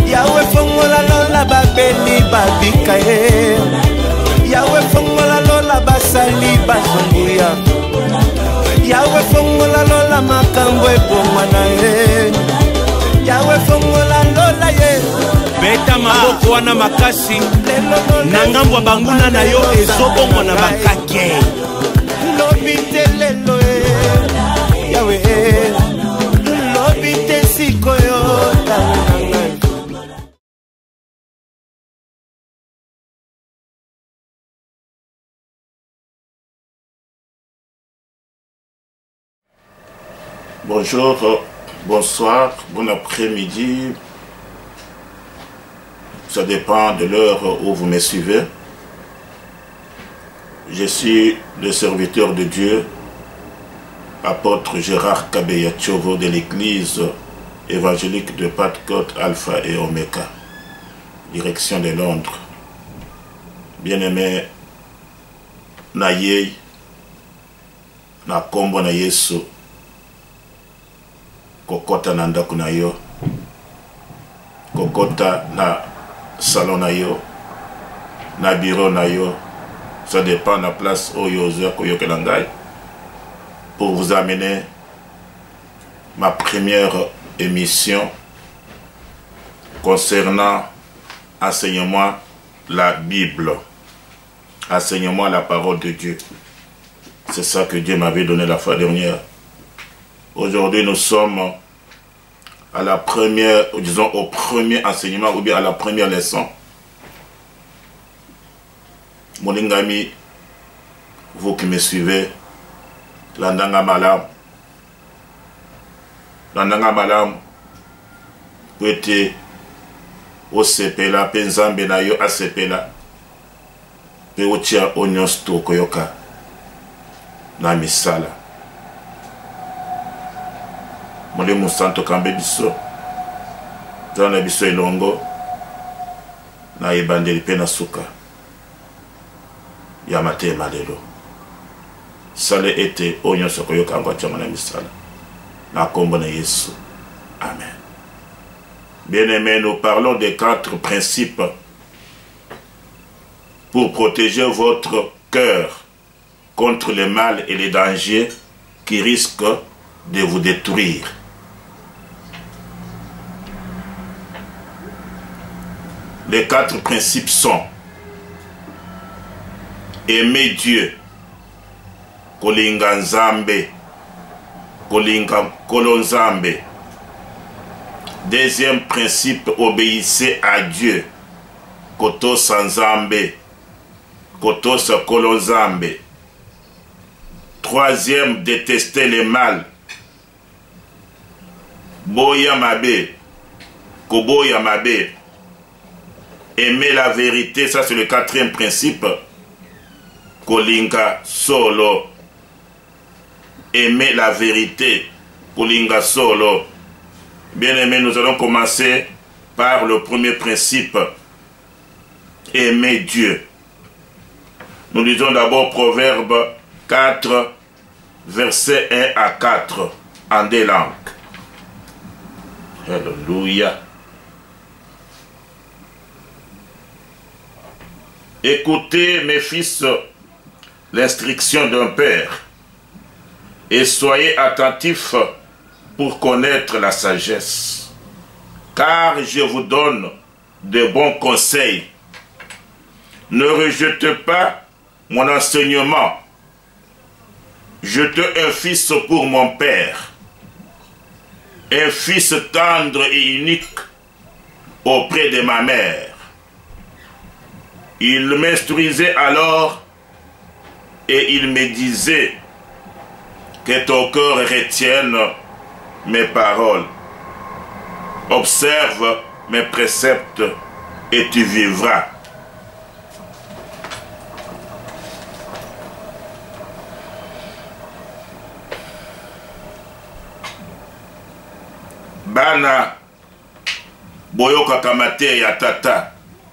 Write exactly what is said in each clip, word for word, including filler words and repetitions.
Yawe fongola lola babeli babika ye. Yawe fongola lola basali bazunguya. Yawe fongola lola makambo ebomwana ye. Yawe fongola lola ye. Beta maboko wana makasi na ngambo banguna na yo ezobongo na bakake. Lobi te lelo e. Yawe lobi te sikoyo. Bonjour, bonsoir, bon après-midi. Ça dépend de l'heure où vous me suivez. Je suis le serviteur de Dieu, apôtre Gérard Kabeya Tchovo de l'église évangélique de Pentecôte Alpha et Omega, direction de Londres. Bien-aimé, Naye, na kombo na Yesu, kokota na ndaku na yo, kokota na salon na yo, na bureau na yo, ça dépend de la place où Yozo Koyokelangai, pour vous amener ma première émission concernant enseignement la Bible, enseignement la parole de Dieu. C'est ça que Dieu m'avait donné la fois dernière. Aujourd'hui, nous sommes à la première, disons au premier enseignement ou bien à la première leçon. Molingami, vous qui me suivez, l'andanga malam, l'andanga malam, vous êtes au sepela, penzambe na yo a sepela, pe otia onyos to koyoka na misala. Mole musanto kambe biso zana biso elongo na ebandeli pe na suka ya matema lelo sale ete onyo sokoyo kangwa chama na misala na kombo na Yesu. Amen. Bien-aimés, nous parlons des quatre principes pour protéger votre cœur contre le mal et les dangers qui risquent de vous détruire. Les quatre principes sont aimer Dieu, kolinga nzambe, kolinga kolonzambe. Deuxième principe, obéissez à Dieu, kotosa nzambe, kotosa kolonzambe. Troisième, détester le mal, boya mabe, koboya mabe. Aimer la vérité, ça c'est le quatrième principe. Kolinga solo. Aimer la vérité. Kolinga solo. Bien aimé, nous allons commencer par le premier principe. Aimer Dieu. Nous lisons d'abord Proverbe quatre, versets un à quatre, en deux langues. Alléluia. Écoutez, mes fils, l'instruction d'un père, et soyez attentifs pour connaître la sagesse, car je vous donne de bons conseils. Ne rejetez pas mon enseignement. Jetez un fils pour mon père, un fils tendre et unique auprès de ma mère. Il m'instruisait alors et il me disait que ton cœur retienne mes paroles. Observe mes préceptes et tu vivras. Bana boyoka kamate ya tata.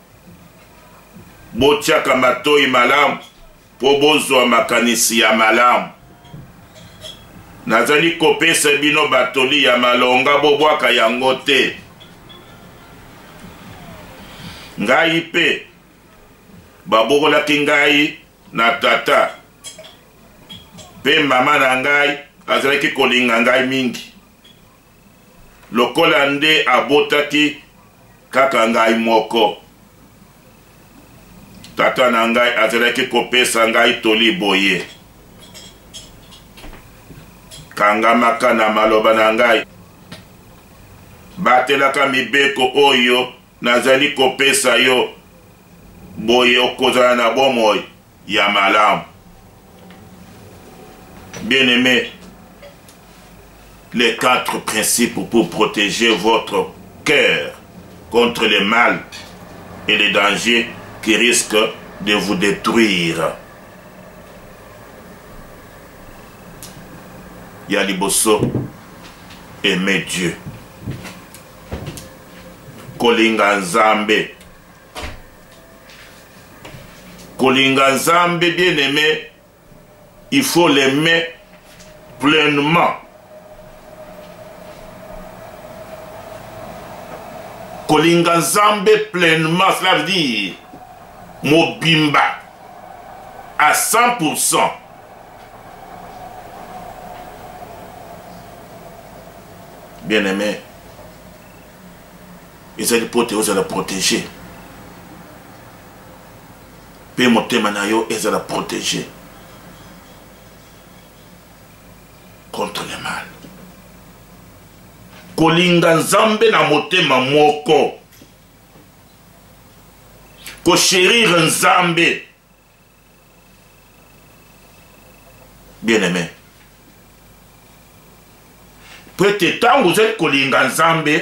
Botiaka matoi malamu po bozwa makanisi ya malamu. Nazali kopesa bino batoli ya malonga bobwaka yango te. ngai pe babokolaki ngai na tata pe mama na ngai azalaki kolinga ngai mingi lokola nde abotaki kaka ngai moko. Tata na ngai azalaki kopesa ngai toli boye kangamaka na maloba na ngai batelaka mibeko oyo nazali kopesa yo boye okozala na bomoi ya malamu. Bien-aimés, les quatre principes pour protéger votre cœur contre le mal et les dangers qui risquent de vous détruire. Yaliboso, aimer Dieu. Kolinga Nzambe. Kolinga Nzambe, bien-aimé, il faut l'aimer pleinement. Kolinga Nzambe pleinement, cela veut dire mobimba à cent pour cent. Bien-aimé, ils allaient protéger, ils protéger. Pe motema na yo, ils allaient protéger contre le mal. Kolinga Nzambe na motema moko. Ko chérir Nzambe. Bien-aimé. Peut-être tant vous êtes kolinga Nzambe,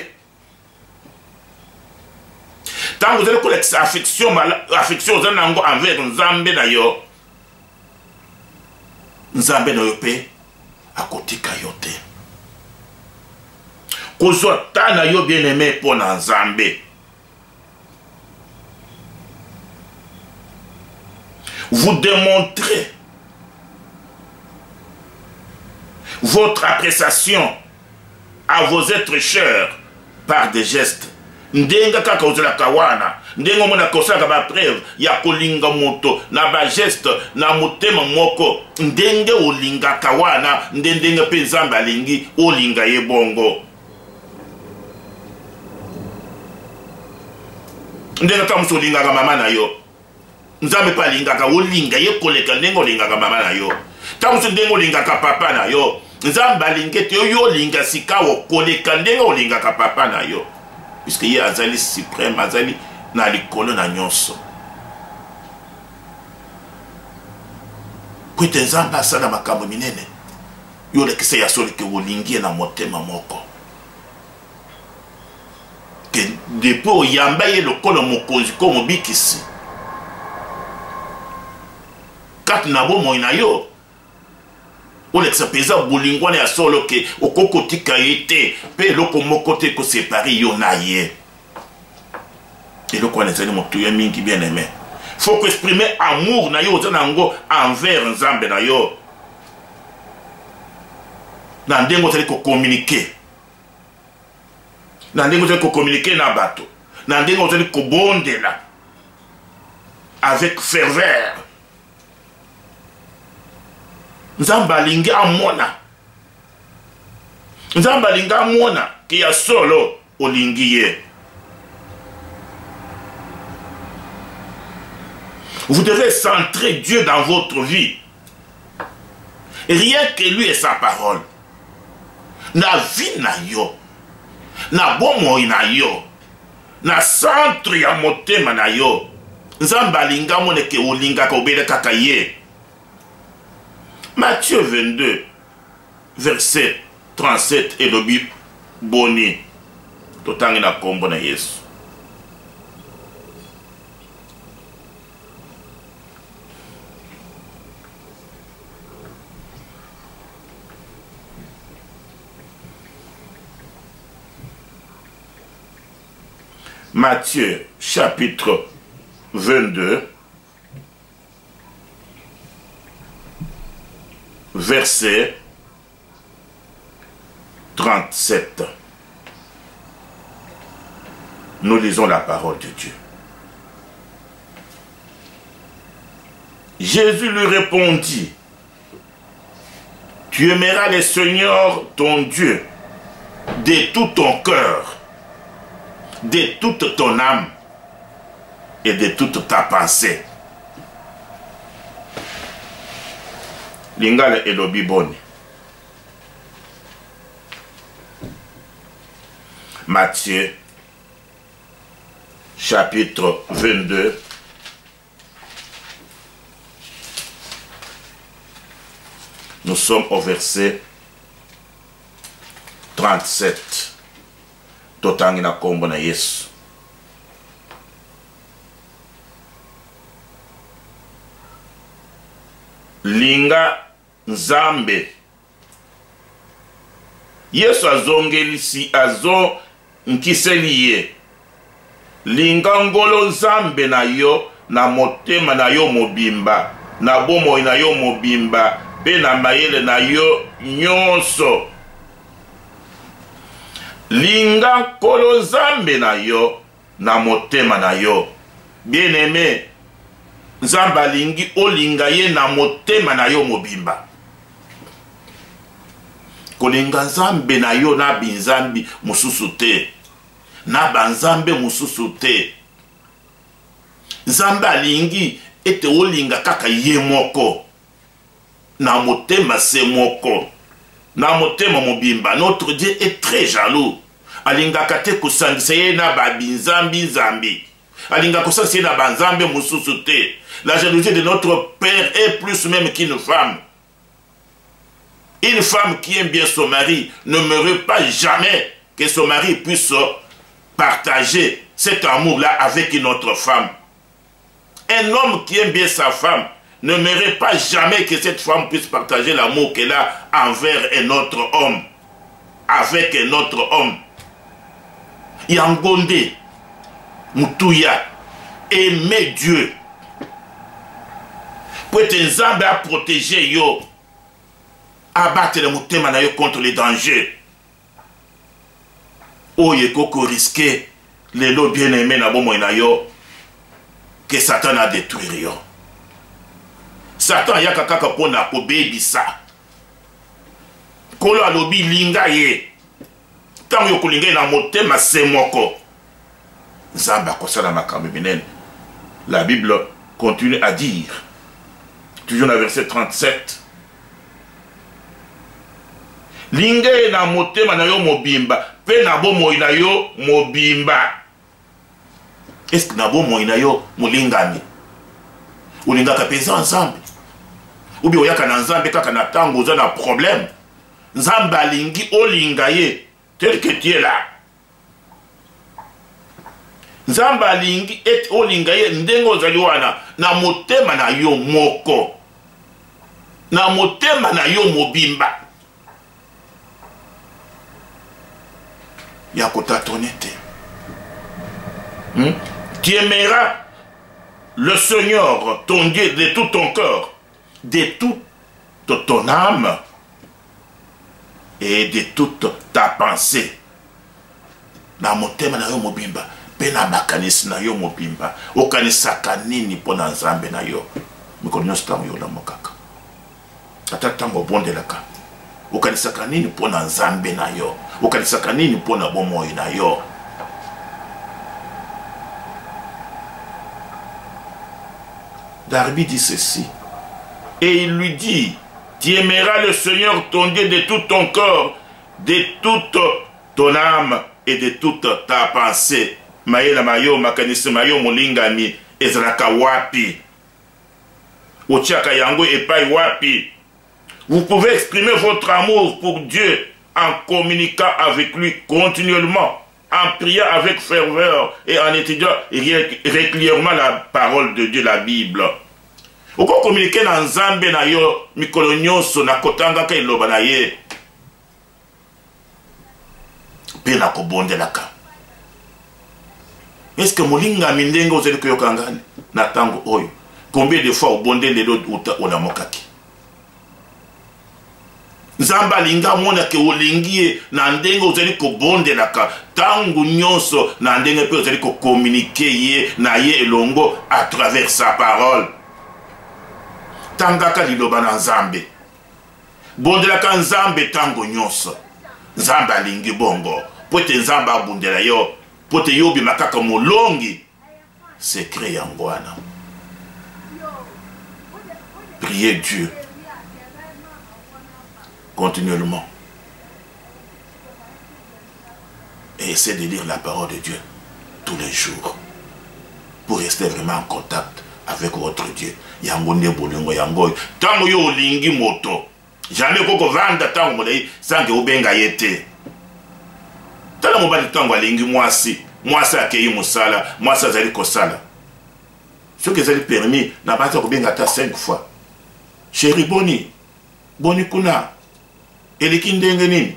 tant vous êtes kolinga affection affection envers Nzambe na yo, Nzambe na yo pe akotika yo te. Kozota na yo bien-aimé pour Nzambe. Vous démontrez votre appréciation à vos êtres chers par des gestes. Ndenga kaka uzela kawana, ndenga mona kosaka ba preuve ya kolinga moto na ba geste na motema moko, ndenge olinga kawana, ndenga pe Nzambe alingi olinga ye bongo. Ndenga kama solinga ka mama na yo, Nzambe pa linga ka olinga ye koleka ndenga olinga ka mama na yo. Tamusu ndenga olinga ka papa na yo, Nzambe alinga te yo olinga sika okoleka ndenga olinga ka papa na yo. Puisque ye azali suprême, azali na likolo na nyonso. Kwete Nzambe asala makambo minene, yo lekisa ya soli ke olingi na motema moko. Que depuis oyamba ye lokolo mokonzi ko mobikisi. Kat na bomo ina yo. Olekisa peza bolingwane ya solo ke okoko tika ete pe loko moko te ko séparer yo na ye. Et le quoi nezali motuye mingi bien aimé. Faut que exprimer amour na yo zanango envers Nzambe na yo. Na ndengo tali ko communiquer. Na ndengo tali ko communiquer na bato. Na ndengo tali ko bondela avec ferveur. Nzambe alingi amona. Nzambe alingi amona ki ya solo olingi ye. Vous devez centrer Dieu dans votre vie. Rien que lui et sa parole. Na vie na yo. Na bomo na yo. Na centre ya motema na yo. Nzambe alingi amona ke olinga ka obele kaka ye. Matthieu vingt-deux, verset trente-sept et le Bible boni. Totangi na kombo na Yesu. Matthieu chapitre vingt-deux, verset trente-sept. Nous lisons la parole de Dieu. Jésus lui répondit, tu aimeras le Seigneur ton Dieu de tout ton cœur, de toute ton âme et de toute ta pensée. Lingala elobi boni. Matthieu, chapitre vingt-deux, nous sommes au verset trente-sept. Totangi na kombo na Yesu. Linga Nzambe. Yesu azongelisi azo nkiseliye. Linga ngolo Nzambe na yo na motema na yo mobimba, na bomoi na yo mobimba, pe na mayele na yo nyonso. Linga nkolo Nzambe na yo na motema na yo. Bien aimé, Nzamba lingi olinga ye na motema na yo mobimba. Kolinga Nzambe na yo na binzambi mususu te, na banzambe mususu te. Nzamba lingi ete olinga kaka ye moko, na motema se moko, na motema mobimba. Notre Dieu est très jaloux. Alinga kate kusangisa ye na ba binzambi nzambi. Alinga kusangisa ye na banzambe mususu te. La jalousie de notre Père est plus même qu'une femme. Une femme qui aime bien son mari ne meurt pas jamais que son mari puisse partager cet amour-là avec une autre femme. Un homme qui aime bien sa femme ne meurt pas jamais que cette femme puisse partager l'amour qu'elle a envers un autre homme. Avec un autre homme. Yangonde, Moutuya, aimer Dieu. Pour être Nzambe à protéger yo, abattre le motema na yo contre les dangers. Oye koko risqué, les lots bien aimés na bomo na yo, que Satan a détruit yo. Satan yaka kaka pona ko bebisa. Kolo alobi linga ye. Tant yo kolinga na motema se moko. Nzambe akosala makambo minene. La Bible continue à dire, toujours dans le verset trente-sept, linga na motema na yo mobimba, pe na bomoi na yo mobimba. Est-ce que na bomoi na yo molingami? Olinga ka pesa ensemble. Ou bien oyaka na Nzambe kaka na tango oza na problème. Nzambe alingi olinga ye tel que tu es là. Nzambe alingi et olinga ye ndenge ozali wana na motema na yo moko. Na motema na yo mobimba. Ya kotatonete. Hmm? Tu aimeras le Seigneur, ton Dieu, de tout ton cœur, de toute ton âme et de toute ta pensée. Na motema na yo mobimba, pe na makanisi na yo mobimba, okanisaka nini pona Nzambe na yo. Mikolo nyonso tango yo lamo kaka. Ata tango bondelaka. Okanisaka nini pona Nzambe na yo. Okanisaka nini pona bomoi na yo. Darby dit ceci. Et il lui dit, tu aimeras le Seigneur ton Dieu de tout ton corps, de toute ton âme et de toute ta pensée. Maïla mayo, makanisi mayo, molingami, ezraka wapi. Otiaka yango epai wapi. Vous pouvez exprimer votre amour pour Dieu en communiquant avec lui continuellement, en priant avec ferveur et en étudiant régulièrement la parole de Dieu, la Bible. Vous pouvez communiquer dans Nzambe na yo, mikolo nyonso na kotanga ka iloba na ye. Pe na kobondelaka. Est-ce que molinga mindenge ozeli koyokangani na tango oyo? Combien de fois obondele lo uta olamokaki? Nzamba linga mona ke olingie na ndenge ozeli kobondelaka tango nyonso na ndenge pe ozeli ko communiquer ye na ye elongo à travers sa parole. tangaka liloba na nzambe bondelaka nzambe tango nyonso nzambe alingi bongo po ete nzambe abundela yo po ete yo obima kaka molongi secret yango wana. Priez Dieu continuellement et essayez de lire la parole de Dieu tous les jours pour rester vraiment en contact avec votre Dieu. Yango ne bolingo yango tango yo olingi moto jamais koko vanda tango molai sange obenga yete tala mobali tango alingi mwasi mwasi akei musala mwasi azali kosala ce que ezali permis na bata kobenga ta cinq fois chéri boni boni kuna eliki ndenge nini.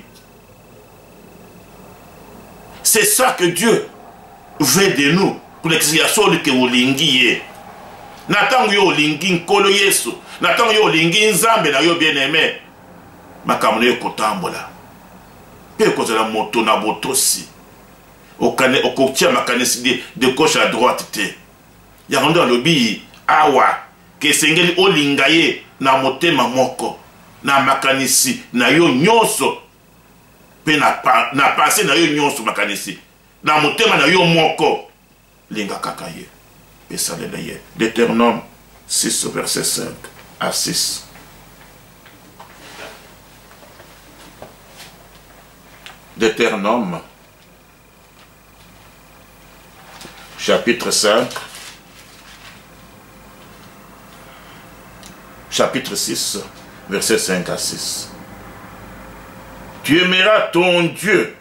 C'est ça que Dieu veut de nous pour l'expiation que olingi ye natango yo olingi nkolo Yesu natango yo olingi nzambe na yo bien aimé makambo na yo kotambola pe kozala moto na botosi okane okotia makanisi de, de gauche à droite te yango alobi awa ke sengeli olinga ye na motema moko na makanisi na yo nyonso pe na, pa, na pensé na yo nyonso makanisi na motema na yo moko linga kaka ye pe salela ye. Deutéronome six verset cinq à six. Deutéronome chapitre cinq chapitre six verset cinq à six. Tu aimeras ton Dieu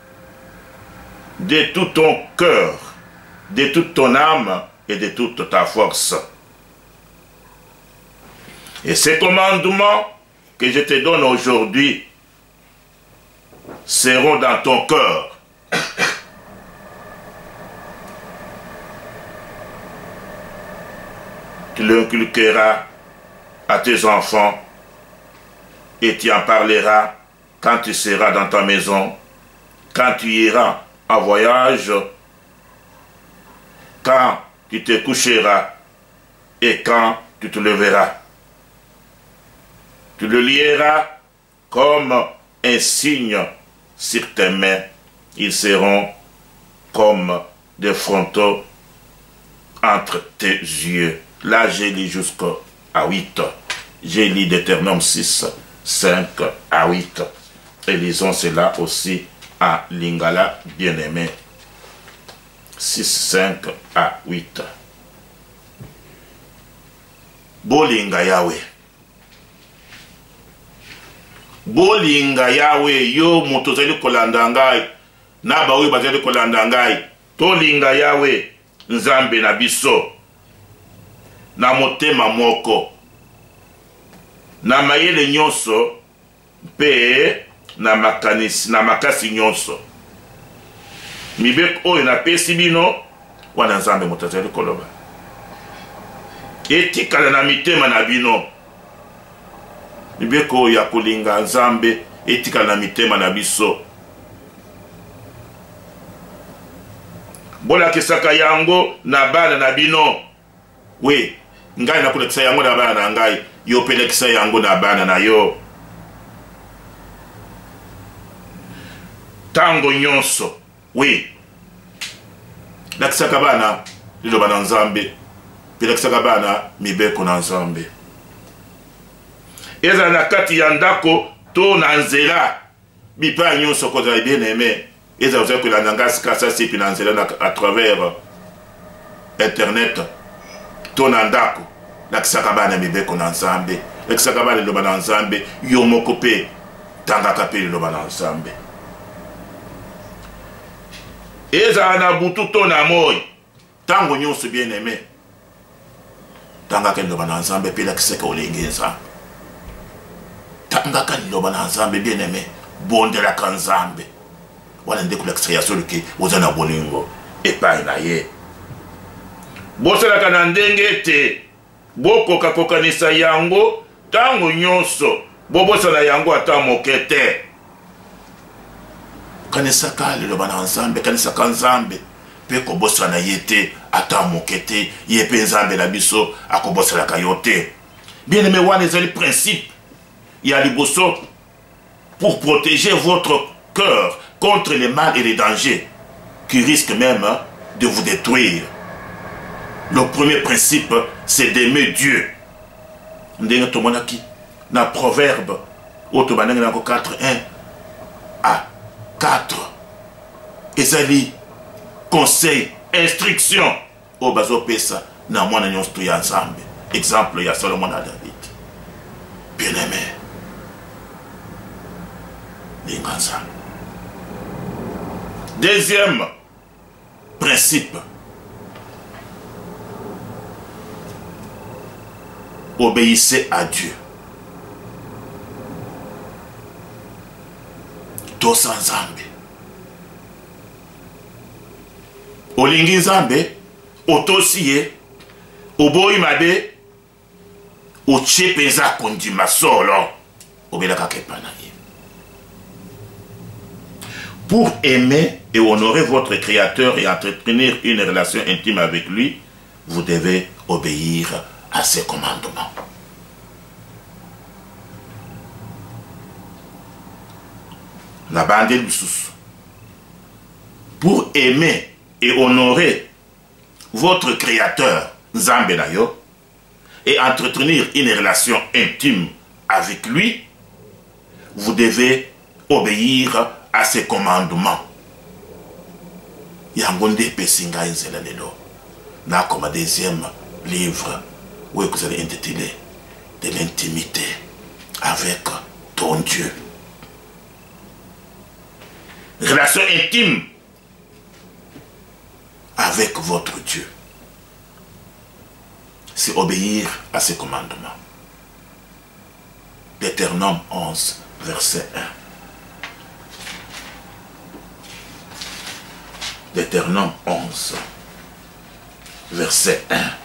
de tout ton cœur, de toute ton âme et de toute ta force. Et ces commandements que je te donne aujourd'hui seront dans ton cœur. Tu l'inculqueras à tes enfants et tu en parleras quand tu seras dans ta maison, quand tu iras en voyage, quand tu te coucheras et quand tu te leveras. Tu le lieras comme un signe sur tes mains. Ils seront comme des frontaux entre tes yeux. Là, j'ai lu jusqu'à huit. J'ai lu Deutéronome six, cinq à huit. Et lisons cela aussi à Lingala, bien-aimé. six, cinq à huit. Bolinga Yahweh. Bolinga Yahweh, yo motozeli kolanda ngai, na bawe bazeli kolanda ngai. Tolinga Yahweh, nzambe na biso. Na motema moko. Na mayele nyonso, pe na makanisi, na makasi nyonso. Mibek oyo na pesi bino, wana nzambe motozeli koloba. Etikala na mitema na bino. Mibeko ya kolinga nzambe etikala na mitema na biso. Bola kisaka yango na bana na bino. We, ngai na kulekisa yango na bana na ngai, yo pelekisa yango na bana na yo. Tango nyonso, we. Lakisaka bana liloba na nzambe. Pelekisaka bana mibeko na nzambe. Eza na kati ya ndako to na nzela bipa nyonso kozala bien aimé. Eza oza kolanda nga kasa sipi na nzela à travers internet to na ndako lakisaka bana mibeko na nzambe lakisaka bana liloba na nzambe yo moko pe tangaka pe liloba na nzambe. Eza na butu to na moi tango nyonso bien aimé tangaka liloba na nzambe pe lakisaka olenge nzambe. Tangaka liloba na nzambe bien aimé bondelaka nzambe wana nde kulakisa ya soluki oza na bolingo epai na ye. Bosalaka na ndenge te bokoka kokanisa yango tango nyonso bobosana yango ata moke te. Kanisaka liloba na nzambe kanisaka nzambe pe kobosana ye te ata moke te ye pe nzambe na biso akobosalaka yo te. Bien aimé, wana ezali principe ya liboso pour protéger votre cœur contre les mal et les dangers qui risquent même de vous détruire. Le premier principe, c'est d'aimer Dieu. Ndenge tomonaki na proverbe otobanenge nako quatre un à quatre. Ezali conseil, instruction au bazo pesa na mwana nyonso to ya Nzambe. Exemple ya Salomon à David. Bien aimé. Linganza. Deuxième principe. Obéissez à Dieu. Tosa Nzambe. Olingi Nzambe, otosiye, oboyi mabe, otie peza kondima solo, obelaka kepana ye. Pour aimer et honorer votre Créateur et entretenir une relation intime avec lui, vous devez obéir à ses commandements. La bande du sous. Pour aimer et honorer votre Créateur, Nzambe Nayo, et entretenir une relation intime avec lui, vous devez obéir à ses commandements. Yangonde Pesinga Nzela Lelo. Na comme deuxième livre où vous allez intituler de l'intimité avec ton Dieu. Relation intime avec votre Dieu. C'est obéir à ses commandements. Deutéronome onze, verset un. Deutéronome onze, verset un.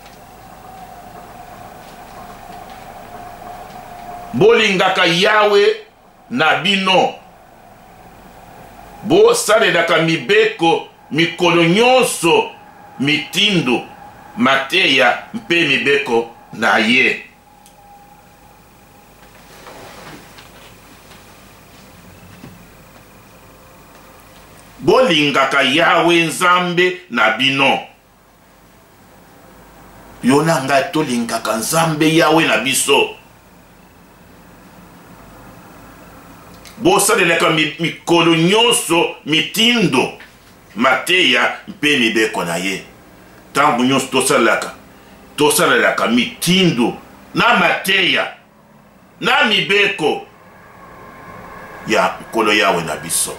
Bolingaka Yahweh na bino. Bo salelaka mibeko mikolo nyonso mitindo mateya mpe mibeko na ye. Bolingaka Yahweh Nzambe na bino. Yona nga tolingaka Nzambe Yahweh na biso. Bosalelaka mikolo nyonso mitindo mateya mpe mibeko na ye. Tangu nyonso tosalelaka tosalelaka mitindo na mateya na mibeko ya nkolo Yahweh na biso.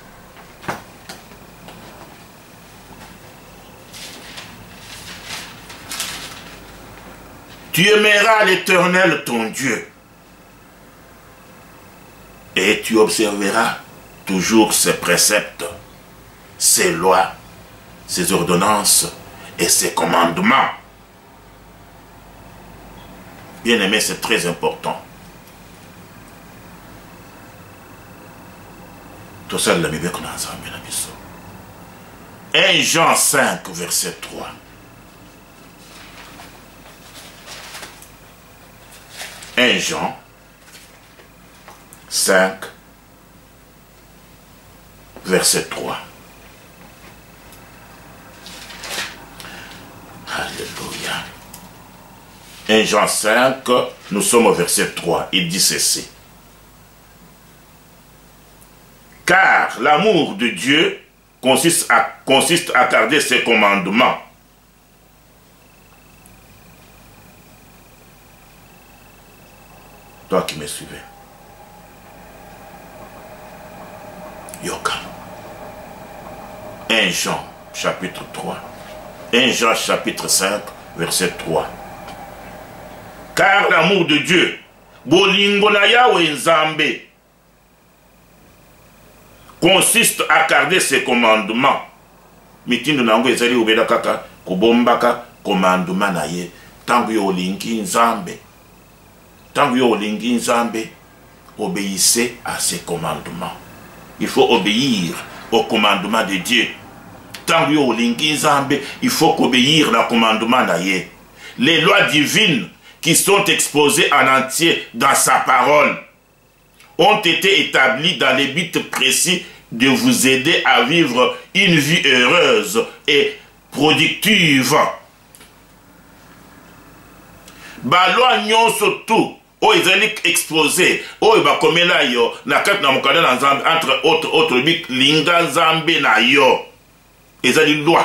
Tu aimeras l'Éternel ton Dieu et tu observeras toujours ses préceptes, ses lois, ses ordonnances et ses commandements. Bien aimé, c'est très important. Tout ça, la Bible qu'on a ensemble. un Jean cinq, verset trois. un Jean cinq, verset trois. Alléluia. un Jean cinq, nous sommes au verset trois. Il dit ceci. Car l'amour de Dieu consiste à, consiste à garder ses commandements. Toi qui me suivais. Yoka. un Jean, chapitre trois. un Jean, chapitre cinq, verset trois. Car l'amour de Dieu, bolingo na Yahweh Nzambe, consiste à garder ses commandements. Mitindo nango ezali obeda kaka, kubombaka commandement na ye. Tangu yo olingi Nzambe. Tangu yo olingi Nzambe, obéissez à ses commandements. Il faut obéir au commandement de Dieu. Tangu yo olingi Nzambe, il faut obéir au commandement na ye. Les lois divines qui sont exposés en entier dans sa parole ont été établis dans les buts précis de vous aider à vivre une vie heureuse et productive. Balwa nyonso tout o ezali exposé o bakomela yo na kati na mokanda na nzambe entre autres autres bik linga nzambe na yo ezali loi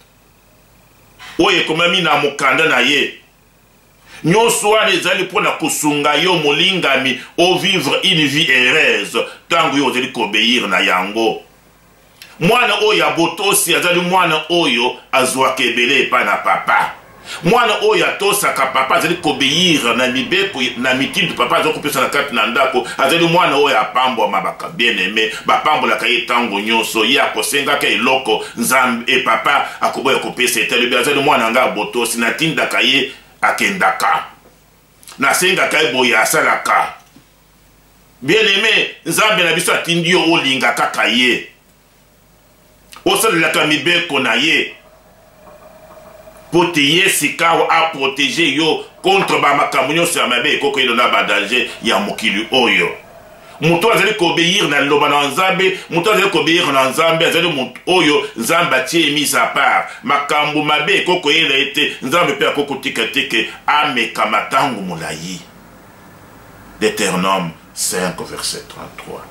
o ekomami na mokanda na ye nyonso wana ezali mpona kosunga yo molingami o vivre une vie heureuse tango yo ozali kobéir na yango. Mwana oyo abotosi azali mwana oyo azwaka ebele epai na papa. Mwana oyo atosaka papa azali kobéir na mibeko na mitindu papa azali kopesa na kati na ndako azali mwana oyo apambwama baka bien aimé bapambolaka ye ntango nyonso ye akosengaka eloko nzambe e papa akoboya kopesa etelebi azali mwana nga abotosi natindaka ye akendaka nasengaka ye boye asalaka bien aimé nzambe na biso atindi yo olinga kaka ye osalelaka mibeko na ye po te ye sikawa a protéger yo contre ba makambo nyonso ya mabe ekoko elona ba danger ya mokili oyo. Mutu azali kobéir na loba na nzambe, mutu azali kobéir na nzambe azali mutu oyo nzambe atie mis à part. Makambo mabe ekoko ela ete nzambe pe akoko tika teke ameka matango molayi. Deutéronome cinq verset trente-trois.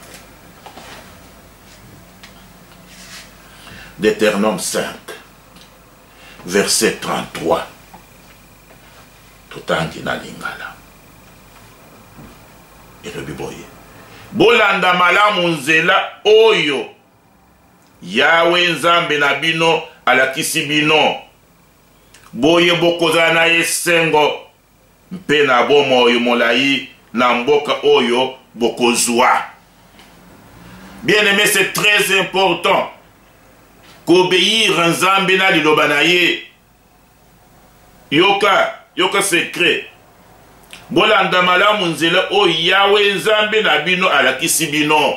Deutéronome cinq verset trente-trois. Totangi na lingala. Elobi boye. Bolanda malamu nzela oyo Yawe nzambe na bino alakisi bino. Boye bokozala na esengo mpe na bomoi molayi na mboka oyo bokozwa. Bien aimé, c'est très important qu'obéir nzambe na liloba na ye. Yoka, yoka secret. Bolanda malamu nzela oyo Yawe nzambe na bino alakisi bino.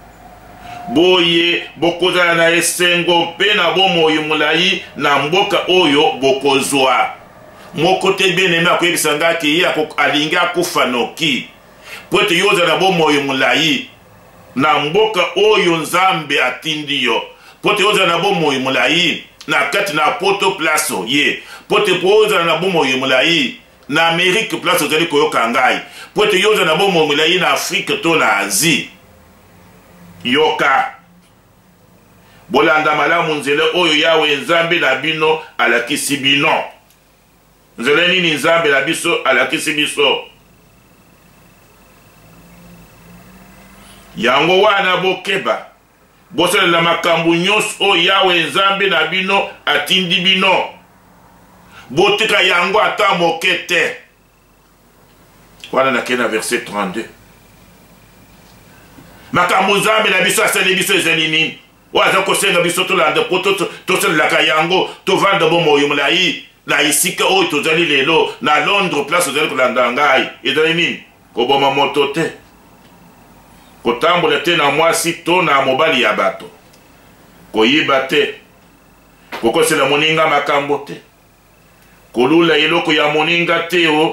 Boye bokozala na esengo mpe na bomoi molayi na mboka oyo bokozwa. Moko te bien aimé akoyebisa nga ke ye alingi akufa noki po ete yo ozala na bomoi molayi na mboka oyo nzambe atindi yo. Po ete yo ozala na bomoi molayi na kati na poto place ye. Po ete po ozala na bomoi molayi na Amérique place ozali koyoka ngai. Po ete yo ozala na bomoi molayi na Afrique to na Asie. Yoka. Bolanda malamu nzela oyo Yawe nzambe na bino alakisi bino. Nzela nini nzambe na biso alakisi biso? Yango wana bokeba bosalela makambo nyonso oyo Yawe nzambe na bino atindi bino. Botika yango ata moke te. Wana nakena verset trente-deux. Makambo nzambe na biso asali biso ezali nini? Waza kosenga biso tolanda po tosalelaka yango tovanda bomoi molayi na isika oyo tozali lelo na Londres place ozali kolanda ngai ezali nini? Koboma moto te, kotambola te na mwasi to na mobali ya bato, koyiba te, kokosela moninga makambo te, kolula eloko ya moninga te o.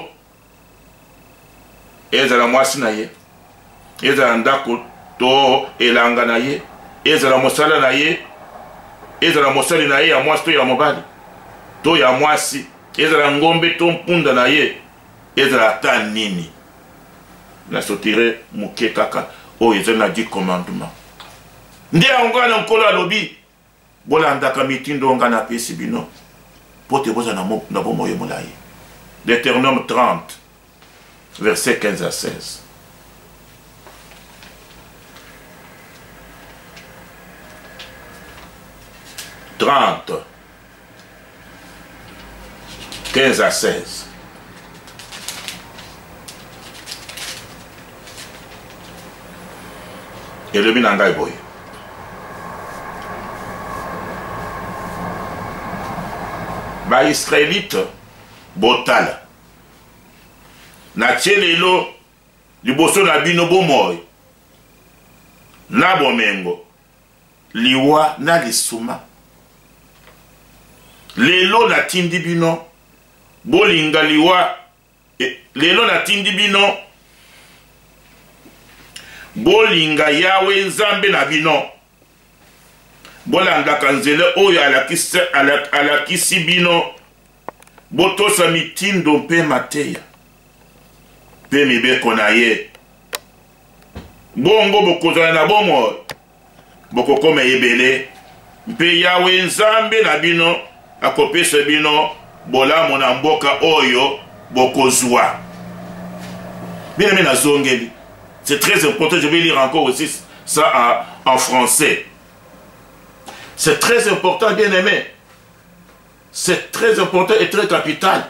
Ezala mwasi na ye, ezala ndako to elanga na ye, ezala mosala na ye, ezala mosali na ye ya mwasi to ya mobali to ya mwasi, ezala ngombe to mpunda na ye, ezala ta nini. Na sotire muke kaka oyo ezali na dix commandement. Nde yango na nkolo alobi bolandaka mitindo nga na pesi bino po te boza na bomoi molayi. Deutéronome trente verset quinze à seize. trente, quinze à seize. Et le binangai boy. Ba Israélite botala. Na tchelelo liboso na bino bomoi. Na bomengo. Liwa na lisuma. Lelo na tindi bino bolinga liwa lelo natindi bino bolinga yawe nzambe na bino bolandaka nzela oyo alakisi, alakisi bino botosa mitindo mpe mateya mpe mibeko na ye bongo bokozala na bomoi bokokoma ebele mpe yawe nzambe na bino akopesa bino bolamu na mboka oyo bokozwa. Bien aimé nazongeli, c'est très important, je vais lire encore aussi ça en, en français. C'est très important, bien aimé. C'est très important et très capital.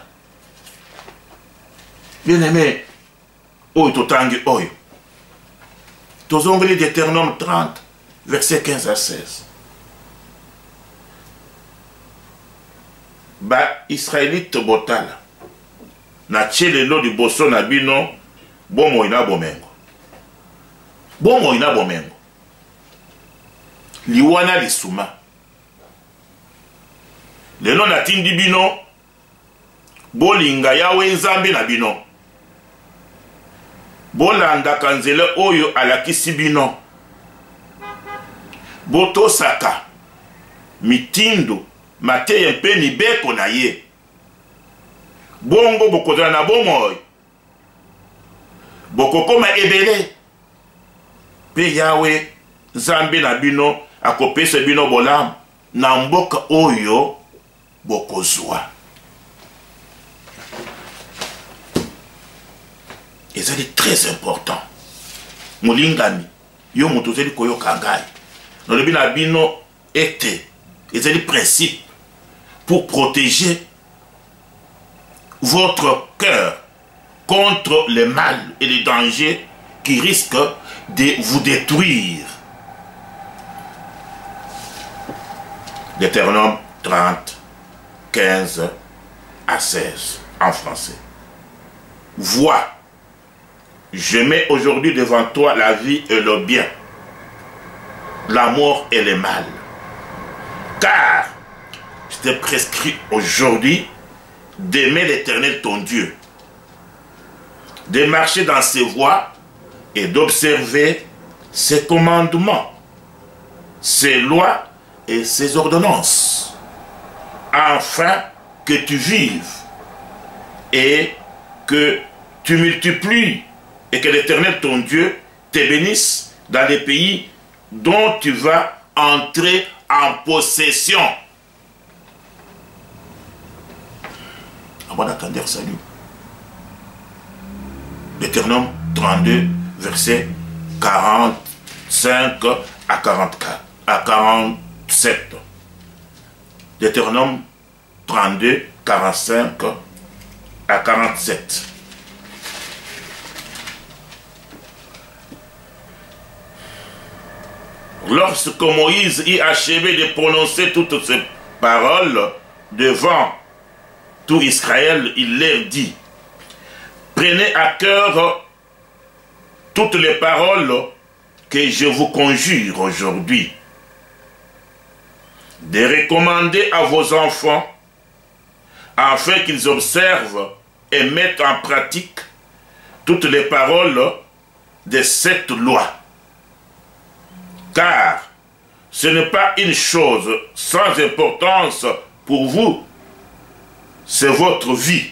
Bien aimé, oyo totangi oyo. Tozongeli Deutéronome trente, versets quinze à seize. Ba Israélite botala na lelo liboso na bino bomoi na bomengo bomoi na bomengo liwana lisuma lelo natindi bino bolinga yawe nzambe na bino bolandaka nzela oyo alakisi bino botosaka mitindo mateya mpe mibeko na ye bongo bokozala na bomoi bokokoma ebele mpe yawe nzambe na bino akopesa bino bolamu na mboka oyo bokozwa. Ezali très important molingami yo moto ozali koyoka ngai nalobi na bino ete ezali principe pour protéger votre cœur contre le mal et les dangers qui risquent de vous détruire. Deutéronome trente, quinze à seize en français. Vois, je mets aujourd'hui devant toi la vie et le bien, la mort et le mal. Car je t'ai prescrit aujourd'hui d'aimer l'Éternel ton Dieu, de marcher dans ses voies et d'observer ses commandements, ses lois et ses ordonnances, afin que tu vives et que tu multiplies et que l'Éternel ton Dieu te bénisse dans les pays dont tu vas entrer en possession. Avant d'attendre, salut. Deutéronome trente-deux, versets quarante-cinq à quarante-quatre, à quarante-sept. Deutéronome trente-deux, quarante-cinq à quarante-sept. Lorsque Moïse y achevait de prononcer toutes ces paroles devant tout Israël, il leur dit: prenez à cœur toutes les paroles que je vous conjure aujourd'hui, de recommander à vos enfants, afin qu'ils observent et mettent en pratique toutes les paroles de cette loi. Car ce n'est pas une chose sans importance pour vous, c'est votre vie.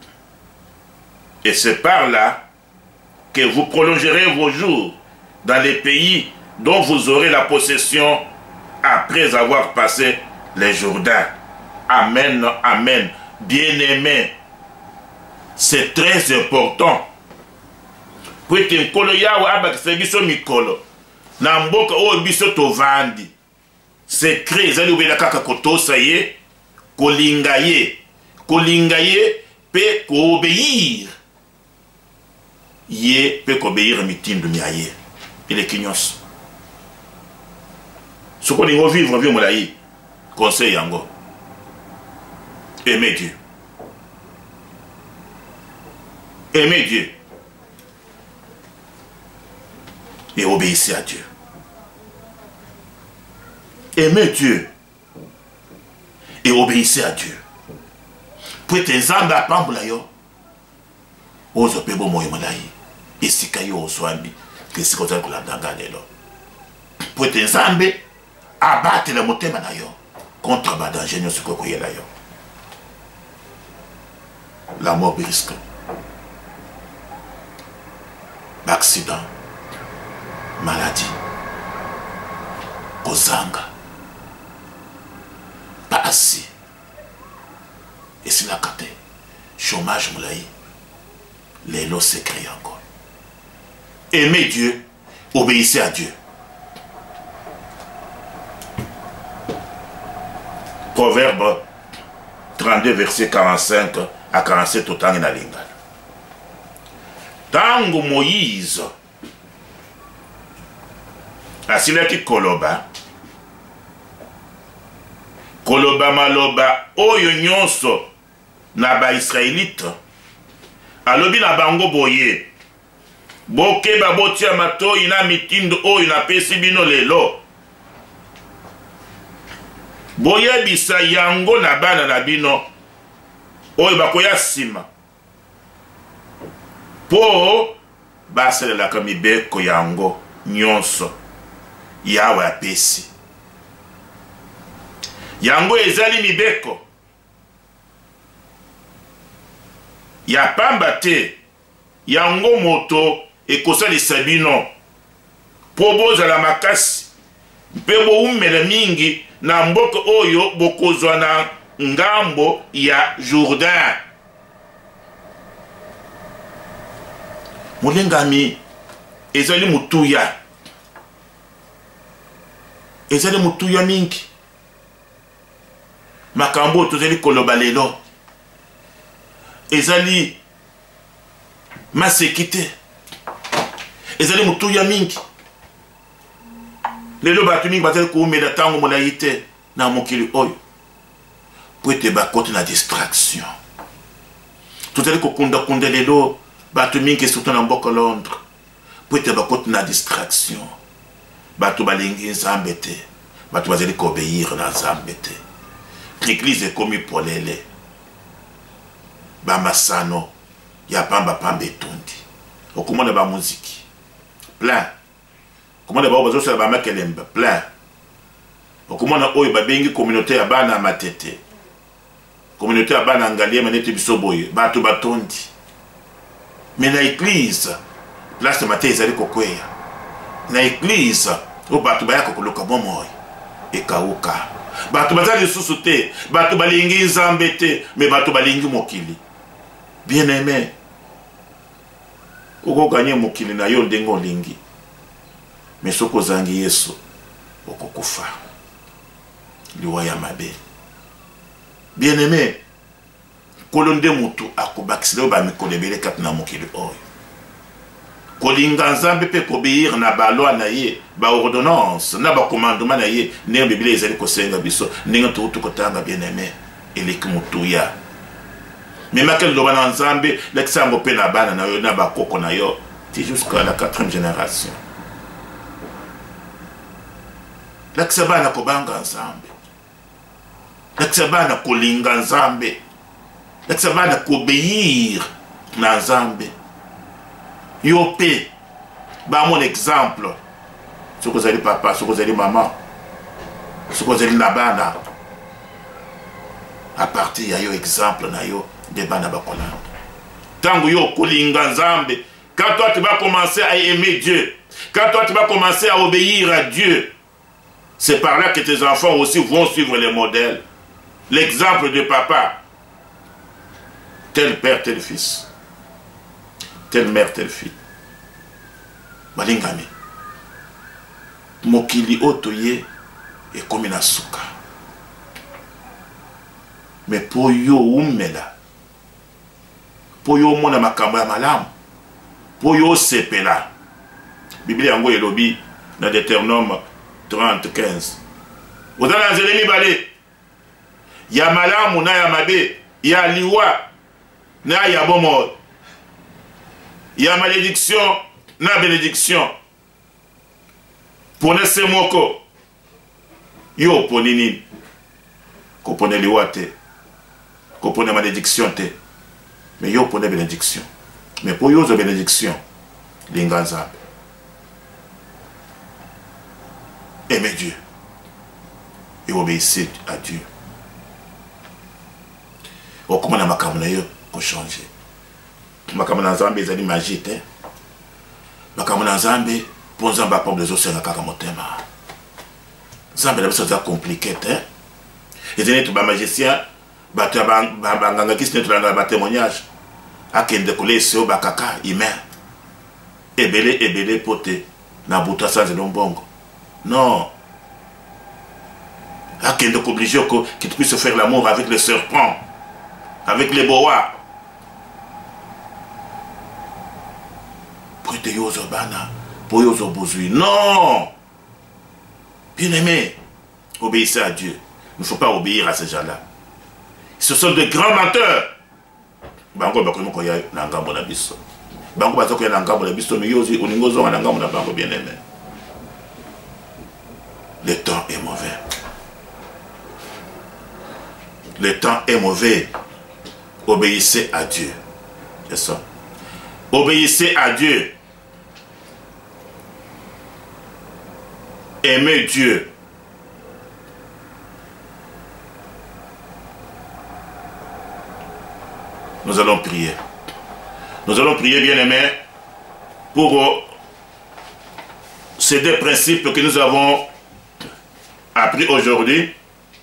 Et c'est par là que vous prolongerez vos jours dans les pays dont vous aurez la possession après avoir passé les Jourdains. Amen, amen. Bien-aimés, c'est très important. Pour être un kolo yawe abakise biso mikolo. Na mboka oyo biso tovandi. Secret ezali obela kaka kotosa ye, kolinga ye, kolinga ye pe ko obéir. Ye pe ko obéir mitindo mia ye. Il est kinyos. Ce qu'on doit vivre, vivre molayi. Conseil yango. Aimez Dieu. Aimez Dieu. Et obéissez à Dieu. Aimez Dieu. Et obéissez à Dieu. Pour être un zamba pambula yo. ozo pe bomoi molai esika yo ozwambi ke sika ozali kolandanga lelo po ete nzambe abatela motema na yo contre badanger nyonso kokoyela yo. La mort risque, l'accident, maladie, kozanga, pas assez, et c'est la carte, chômage moulaï, les lots s'écrient encore. Aimez Dieu, obéissez à Dieu. Proverbe trente-deux, verset quarante-cinq à quarante-sept au temps na lingala. Tango Moïse asilaki koloba koloba maloba oyo nyonso na ba Israélite alobi na bango boye bokeba botia matoyi na mitindo oyo napesi bino lelo boyebisa yango na bana na bino oyo bakoya sima po basalelaka mibeko yango nyonso yawe apesi yango ezali mibeko ya pamba te yango moto ekosalisa bino po bozala makasi mpe boumela mingi na mboka oyo bokozwa na ngambo ya Jourdain. Mulingami ezali mutuya ezali mutuya mingi makambo tozali koloba lelo ezali masekite ezali mutuya mingi lelo batu mingi bazali kuumela tango molayi te na mokili oyo po ete bakoti na distraction tozali kokunda kunda lelo batu mingi surtout na mboka Londres po ete bakoti na distraction batu balingi nzambe te batu bazali kobeir na nzambe te l'église ekomi polele bamasano ya pamba pamba etundi okomona bamuziki plein okomona bao bazosala bamakelemba plein okomona oyo babengi communauté ya bana matete communauté ya bana ngalie maneti biso boye bato batondi mais na église place matin ezali kokweya na église o bato bayaka koluka bomoi ekauka bato bazali lisusu te bato balingi nzambe te mais bato balingi mokili bien aimé okoganye mokili na yo ndenge olingi mais soki ozangi Yesu okokufa liwa ya mabe. Bien aimé kolo nde mutu akobakisile ba mikolo ebele kati na mokili oyo kolinga nzambe pe kobeir na balwa na ye ba ordonnance na ba commandement na ye ndenge Biblia ezali kosenga biso ndenge tutu kotanga bien aimé eleki mutu ya même quel loba na nzambe l'exemple pe na bana na yo na ba koko na yo ti jusqu'à la quatrième génération l'exemple na kobanga nzambe l'exemple na kolinga nzambe l'exemple na kobeir na nzambe yo pe ba mon exemple ce que vous allez papa ce que vous allez maman ce que vous allez na bana à partir ya yo exemple na yo de bana bakolanda tango yo kolinga nzambe quand toi tu vas commencer à aimer Dieu quand toi tu vas commencer à obéir à Dieu c'est par là que tes enfants aussi vont suivre les modèles l'exemple de papa tel père tel fils telle mère telle fille balingami mokili otoye et comme na suka mais pour yo umela pour yo mona makambo ya malamu pour yo sepela Biblia yango elobi na Deutéronome trente quinze odana nzele mibale ya malamu na ya mabe ya liwa na ya bomo ya malédiction na bénédiction pone se moko yo poni nini ko pone liwa te ko pone malédiction te mais yo pone bénédiction Mais pour eux, bénédiction, l'inganzambe. Aimez Dieu et obéissez à Dieu. Oh, comment on a makamuna yo pour changer. Makamuna nzambe ezali magie te. Makamuna nzambe pour nzamba pombe les océans kaka motema. Nzambe la biso za compliqué te. Ezali to ba magicien ba to ba ba nganga kisne to ba témoignage. Akende kole seo ba kaka humain. Ebele ebele pote na buta sans lombongo. Non. Akende obligé que tu puisses faire l'amour avec les serpents, avec les boas. Pour te yozo bana, pour yozo bozui. Non. Bien aimé, obéissez à Dieu. Il ne faut pas obéir à ces gens-là. Ce sont de grands menteurs. Bango bakomo koya na ngambo na biso. Bango bazoko ya na ngambo na biso, mais yozi oningozo na ngambo na bango bien aimé. Le temps est mauvais. Le temps est mauvais. Obéissez à Dieu. C'est ça. Obéissez à Dieu. Aimez Dieu. Nous allons prier. Nous allons prier, bien-aimés, pour ces deux principes que nous avons appris aujourd'hui,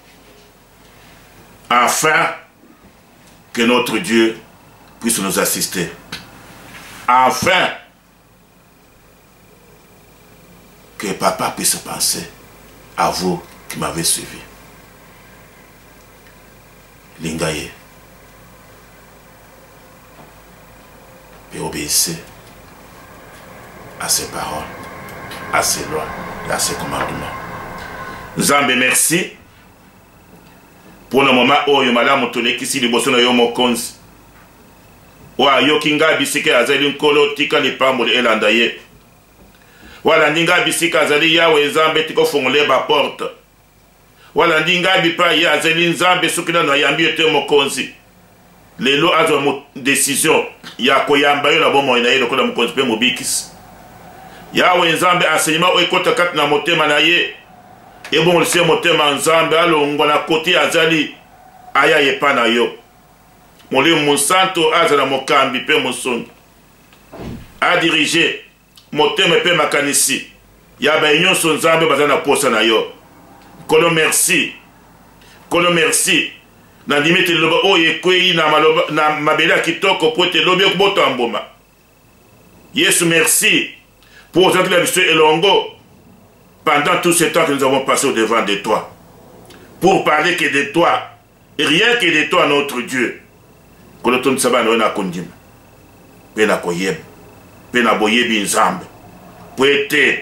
afin que notre Dieu puisse nous assister, afin que papa puisse penser à vous qui m'avez suivi. Lingaye, et obéissez à ses paroles, à ses lois et à ses commandements. Nzambe, merci pour le moment où il m'a montré qu'ici les bossons ont mon cons. Wa yokinga bisike azali nkolo tika li pambole elandaye. Wala ndinga bisika azali yawe nzambe tiko fongole ba porte. Wala ndinga bipa ya azali nzambe sukina na yambi ete mokonzi. Lelo azo mo décision ya koyamba yo na bomo ina yelo kola mokonzi pe mobikis. Yawe nzambe enseignement o ekota kat na motema na ye. Et bon, le Seigneur motema nzambe alongo na koti azali aya yepa na yo. Moli monsanto azala mokambi pe mosongi. A diriger motema pe makanisi. Ya ba nyonso nzambe bazana posa na yo. Kono merci. Kono merci. Na dimete loba oye kwei na maloba na mabela kitoko pote lobe boto amboma. Yesu merci pour cette la mission elongo. Pendant tout ce temps que nous avons passé au-devant de toi, pour parler que de toi, et rien que de toi, notre Dieu. Que le ton sabbat n'a condim, pena koyeb, pena boyebi nzambe, poete,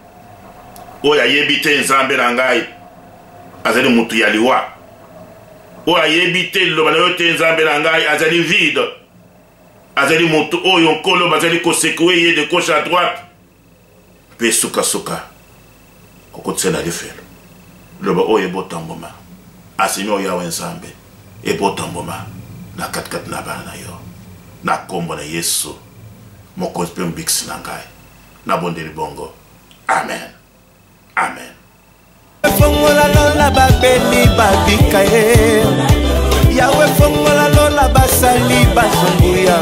oya yebite nzambe nangai, azali mutu yaliwa, oya yebite lobanayote nzambe nangai, azali vide, azali mutu oyo nkolo, azali kosekwe ye de gauche à droite, pe suka suka. Kokotse na lefelo loba oye botamboma asimi oya wensambe e botamboma na katkat na bana yo na kombo na Yesu mokonzi pe mbiksi na ngai na bondeli bongo. Amen. Amen. Fongola lola babeli babika ye Yawe fongola lola basali basumbuya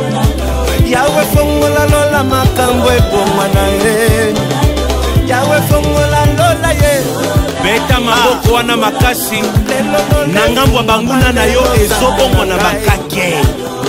Yawe fongola lola makambo ebomana ye Yawe fongola lola ye beta maboko wana makasi na ngambo banguna na yo ezobomona bakake